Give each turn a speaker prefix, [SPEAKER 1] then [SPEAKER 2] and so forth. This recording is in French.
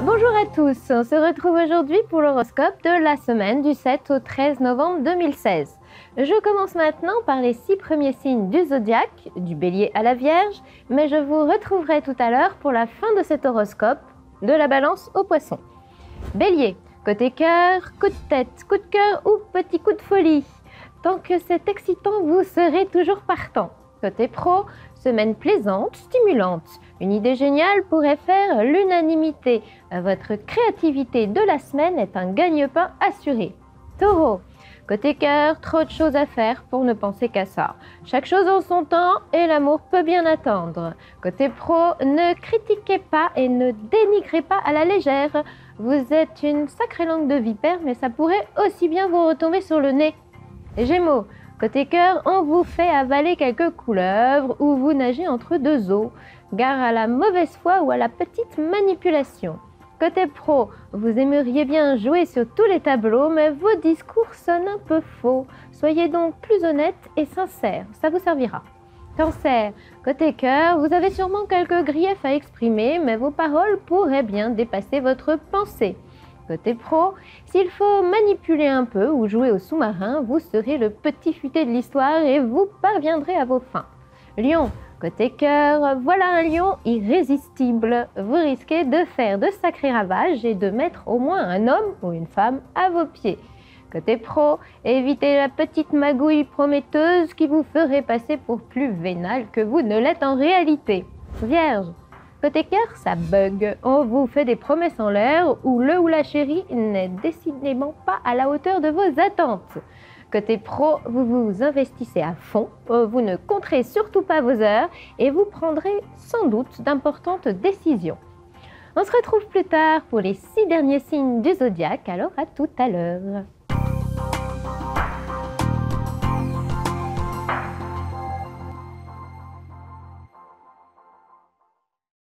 [SPEAKER 1] Bonjour à tous, on se retrouve aujourd'hui pour l'horoscope de la semaine du 7 au 13 novembre 2016. Je commence maintenant par les 6 premiers signes du zodiaque, du bélier à la vierge, mais je vous retrouverai tout à l'heure pour la fin de cet horoscope, de la balance au poisson. Bélier, côté cœur, coup de tête, coup de cœur ou petit coup de folie. Tant que c'est excitant, vous serez toujours partant. Côté pro, semaine plaisante, stimulante. Une idée géniale pourrait faire l'unanimité. Votre créativité de la semaine est un gagne-pain assuré. Taureau, côté cœur, trop de choses à faire pour ne penser qu'à ça. Chaque chose en son temps et l'amour peut bien attendre. Côté pro, ne critiquez pas et ne dénigrez pas à la légère. Vous êtes une sacrée langue de vipère, mais ça pourrait aussi bien vous retomber sur le nez. Gémeaux, côté cœur, on vous fait avaler quelques couleuvres ou vous nagez entre deux eaux. Gare à la mauvaise foi ou à la petite manipulation. Côté pro, vous aimeriez bien jouer sur tous les tableaux, mais vos discours sonnent un peu faux. Soyez donc plus honnête et sincère, ça vous servira. Cancer, côté cœur, vous avez sûrement quelques griefs à exprimer, mais vos paroles pourraient bien dépasser votre pensée. Côté pro, s'il faut manipuler un peu ou jouer au sous-marin, vous serez le petit futé de l'histoire et vous parviendrez à vos fins. Lion, côté cœur, voilà un lion irrésistible. Vous risquez de faire de sacrés ravages et de mettre au moins un homme ou une femme à vos pieds. Côté pro, évitez la petite magouille prometteuse qui vous ferait passer pour plus vénal que vous ne l'êtes en réalité. Vierge, côté cœur, ça bug. On vous fait des promesses en l'air où le ou la chérie n'est décidément pas à la hauteur de vos attentes. Côté pro, vous vous investissez à fond, vous ne compterez surtout pas vos heures et vous prendrez sans doute d'importantes décisions. On se retrouve plus tard pour les 6 derniers signes du zodiaque, alors à tout à l'heure.